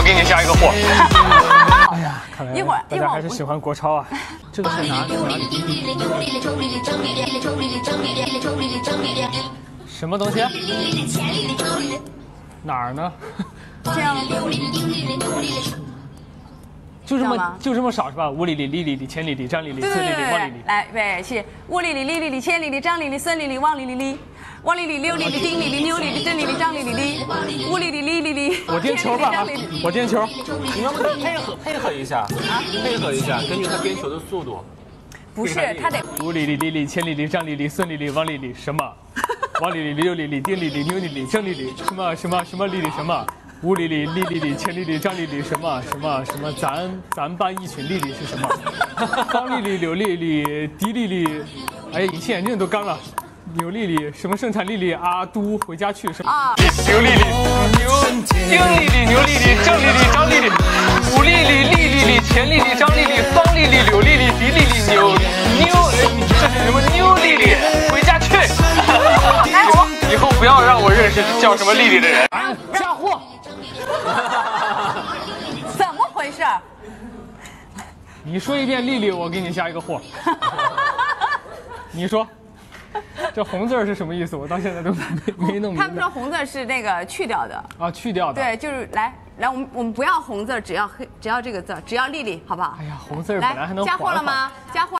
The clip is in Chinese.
给你下一个货。 哎呀，看来一会儿大家还是喜欢国超啊。这个是哪里？什么东西？哪儿呢？ 这样就这么少是吧？五里里、里里里、千里里、张里里、孙里里、汪里里。 来，对，是乌里里、里里里、千里里、张里里、孙里里、汪里里里。汪里里、六里里、丁里里、牛里里、真里里、张里里里，乌里里、里里里。 我颠球吧，我颠球。 你能不能配合一下？配合一下，根据他颠球的速度。 不是，他得五里里、里里、千里里、张里里、孙里里、汪里里什么？汪里里、六里里、丁里里、牛里里、张里里什么里里什么？五里里、里里里、千里里、张里里什么？咱班一群里里是什么？方里里、柳里里、迪里里，哎，隐形眼镜都干了。牛丽丽什么生产丽丽阿都回家去什么？ 牛丽丽、丁丽丽、牛丽丽、郑丽丽、张丽丽、武丽丽、丽丽丽、钱丽丽、张丽丽、方丽丽、柳丽丽、迪丽丽、这是什么妞丽丽？回家去！以后不要让我认识叫什么丽丽的人。 嫁祸！ 怎么回事？ 你说一遍丽丽，我给你下一个货。你说。这红字是什么意思？我到现在都没弄明白。 他们说红字是那个去掉的啊，去掉的。 对，就是来，我们不要红字，只要这个字，只要丽丽，好不好？ 哎呀，红字本来还能加货了吗？加货。